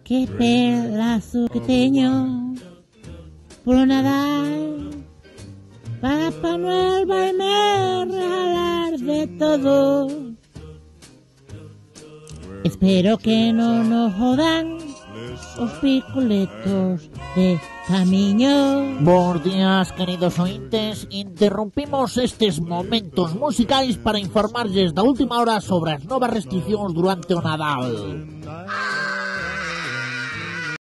Que pedazo que teño por Nadal. Papá Noel vai me regalar de todo. Espero que no nos jodan os picoletos de camiño. Bos días, queridos ointes. Interrumpimos estes momentos musicais para informarlles da última hora sobre as novas restriccións durante o Nadal.